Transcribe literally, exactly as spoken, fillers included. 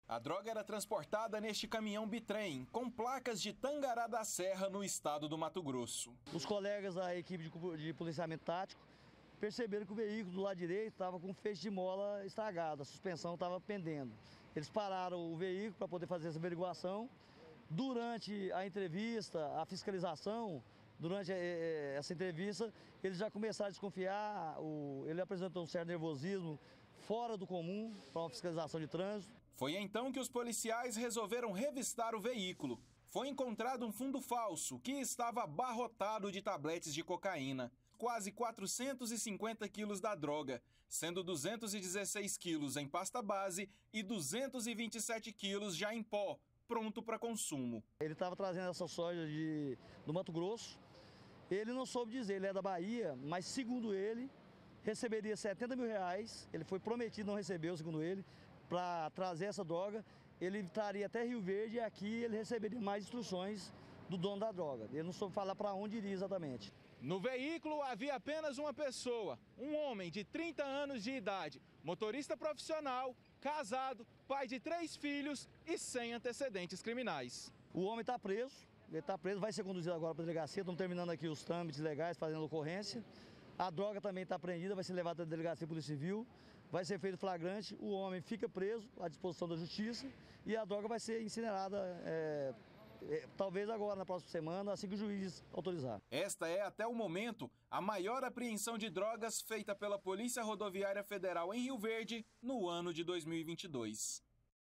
A droga era transportada neste caminhão bitrem, com placas de Tangará da Serra, no estado do Mato Grosso. Os colegas da equipe de, de policiamento tático perceberam que o veículo do lado direito estava com um feixe de mola estragado, a suspensão estava pendendo. Eles pararam o veículo para poder fazer essa averiguação. Durante a entrevista, a fiscalização, durante essa entrevista, eles já começaram a desconfiar, ele apresentou um certo nervosismo fora do comum para uma fiscalização de trânsito. Foi então que os policiais resolveram revistar o veículo. Foi encontrado um fundo falso que estava abarrotado de tabletes de cocaína. Quase quatrocentos e cinquenta quilos da droga, sendo duzentos e dezesseis quilos em pasta base e duzentos e vinte e sete quilos já em pó, pronto para consumo. Ele estava trazendo essa soja de, do Mato Grosso. Ele não soube dizer, ele é da Bahia, mas segundo ele, receberia setenta mil reais. Ele foi prometido, não recebeu, segundo ele, para trazer essa droga. Ele estaria até Rio Verde e aqui ele receberia mais instruções do dono da droga. Ele não soube falar para onde iria exatamente. No veículo havia apenas uma pessoa, um homem de trinta anos de idade, motorista profissional, casado, pai de três filhos e sem antecedentes criminais. O homem está preso, ele está preso, vai ser conduzido agora para a delegacia, estamos terminando aqui os trâmites legais, fazendo ocorrência. A droga também está apreendida, vai ser levada à delegacia de Polícia Civil, vai ser feito flagrante, o homem fica preso à disposição da justiça e a droga vai ser incinerada, é, é, talvez agora, na próxima semana, assim que o juiz autorizar. Esta é, até o momento, a maior apreensão de drogas feita pela Polícia Rodoviária Federal em Rio Verde no ano de dois mil e vinte e dois.